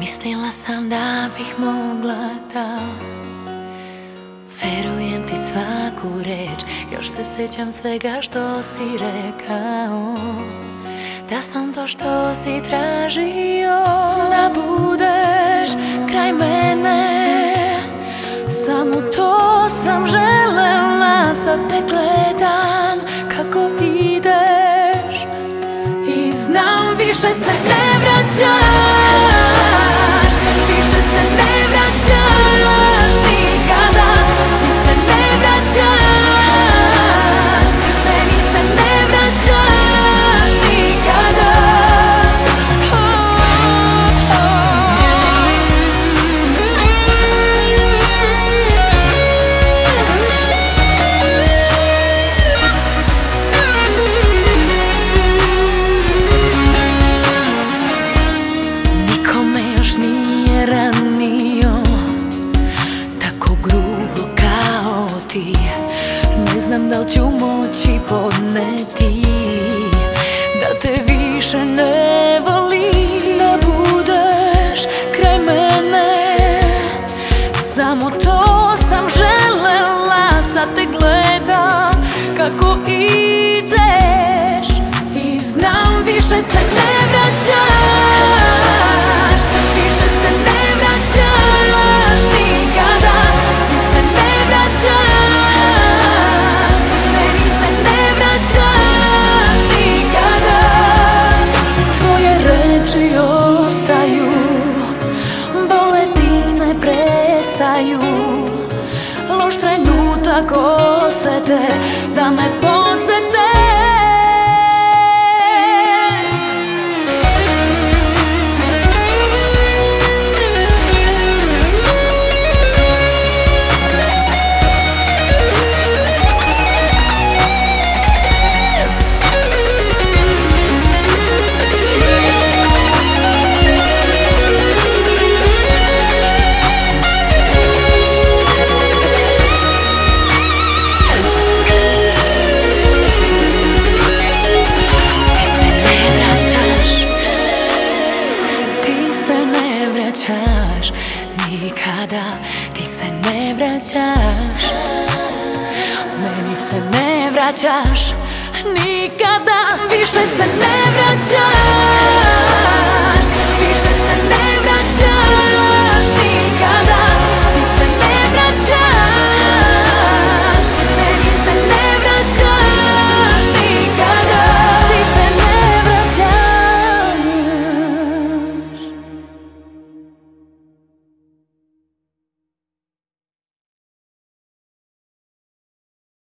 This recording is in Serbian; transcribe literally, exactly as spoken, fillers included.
Mislila sam da bih mogla da verujem ti svaku reč. Još se sjećam svega što si rekao, da sam to što si tražio, da budeš kraj mene. Samo to sam želela, sad te gledam kako ideš i znam više se ne vraćaš, više se ne vraćaš nikada, ti se ne vraćaš, meni se ne vraćaš nikada. Ne znam da li ću moći podneti da te više ne volim, da budeš kraj mene. Samo to sam želela, sad te gledam kako ideš i znam više se ne vraćaš, više se ne vraćaš nikada, ti se ne vraćaš. Loš trenutak osete da me podsete. Nikada ti se ne vraćaš, meni se ne vraćaš nikada, više se ne vraćaš.